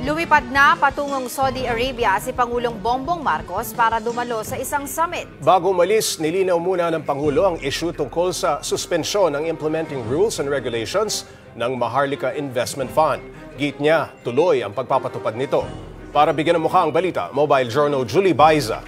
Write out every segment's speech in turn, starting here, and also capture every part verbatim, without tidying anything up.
Lumipad na patungong Saudi Arabia si Pangulong Bongbong Marcos para dumalo sa isang summit. Bago umalis, nilinaw muna ng Pangulo ang issue tungkol sa suspensyon ng implementing rules and regulations ng Maharlika Investment Fund. Git niya, tuloy ang pagpapatupad nito. Para bigyan ng mukha ang balita, Mobile Journal Julie Baiza.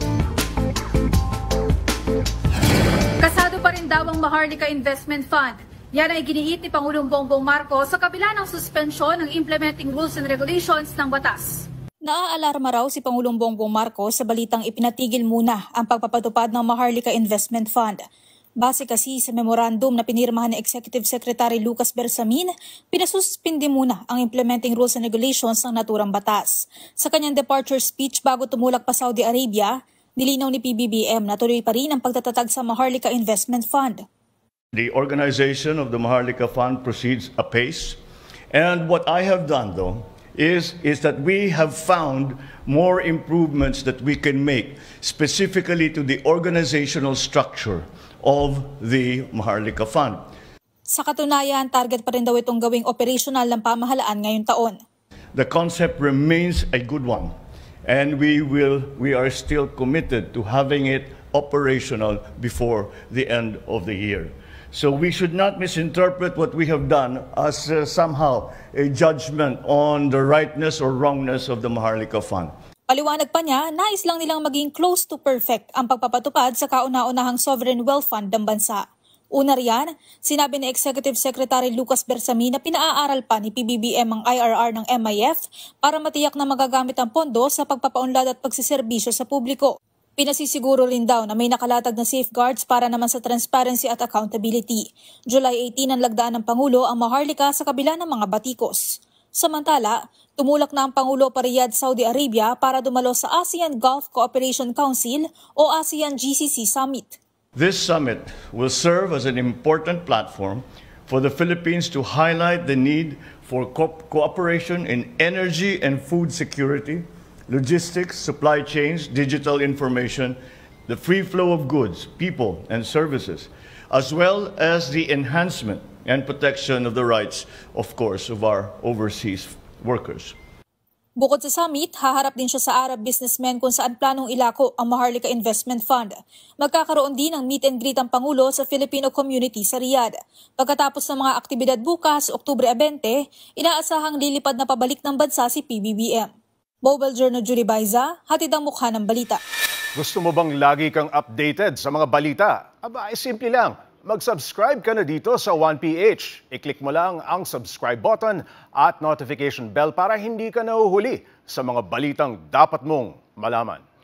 Kasado pa rin daw ang Maharlika Investment Fund. Yan ay giniit ni Pangulong Bongbong Marcos sa kabila ng suspensyon ng implementing rules and regulations ng batas. Naaalarma raw si Pangulong Bongbong Marcos sa balitang ipinatigil muna ang pagpapatupad ng Maharlika Investment Fund. Base kasi sa memorandum na pinirmahan ni Executive Secretary Lucas Bersamin, pinasuspindi muna ang implementing rules and regulations ng naturang batas. Sa kanyang departure speech bago tumulak pa Saudi Arabia, nilinaw ni P B B M na tuloy pa rin ang pagtatatag sa Maharlika Investment Fund. The organization of the Maharlika Fund proceeds apace. And what I have done, though, is, is that we have found more improvements that we can make specifically to the organizational structure of the Maharlika Fund. Sa katunayan, target pa rin daw itong gawing operational ng pamahalaan ngayong taon. The concept remains a good one. And we, will, we are still committed to having it operational before the end of the year. So we should not misinterpret what we have done as uh, somehow a judgment on the rightness or wrongness of the Maharlika Fund. Paliwanag pa niya, nais lang nilang maging close to perfect ang pagpapatupad sa kauna-unahang sovereign wealth fund ng bansa. Una riyan, sinabi ni Executive Secretary Lucas Bersamin na pinaaral pa ni P B B M ang I R R ng M I F para matiyak na magagamit ang pondo sa pagpapaunlad at pagsiserbisyo sa publiko. Pinasisiguro rin daw na may nakalatag na safeguards para naman sa transparency at accountability. July eighteen ang lagdaan ng Pangulo ang Maharlika sa kabila ng mga batikos. Samantala, tumulak na ang Pangulo pa Riyadh, Saudi Arabia para dumalo sa ASEAN Gulf Cooperation Council o ASEAN G C C Summit. This summit will serve as an important platform for the Philippines to highlight the need for co- cooperation in energy and food security, logistics, supply chains, digital information, the free flow of goods, people, and services, as well as the enhancement and protection of the rights, of course, of our overseas workers. Bukod sa summit, haharap din siya sa Arab businessmen kung saan planong ilako ang Maharlika Investment Fund. Magkakaroon din ng meet and greet ang Pangulo sa Filipino community sa Riyadh. Pagkatapos ng mga aktibidad bukas, Oktubre twenty, inaasahang lilipad na pabalik ng bansa si P B B M. Mobile Journal Julie Baiza, hatid ang mukha ng balita. Gusto mo bang lagi kang updated sa mga balita? Aba, ay simple lang. Mag-subscribe ka na dito sa one P H. I-click mo lang ang subscribe button at notification bell para hindi ka nahuhuli sa mga balitang dapat mong malaman.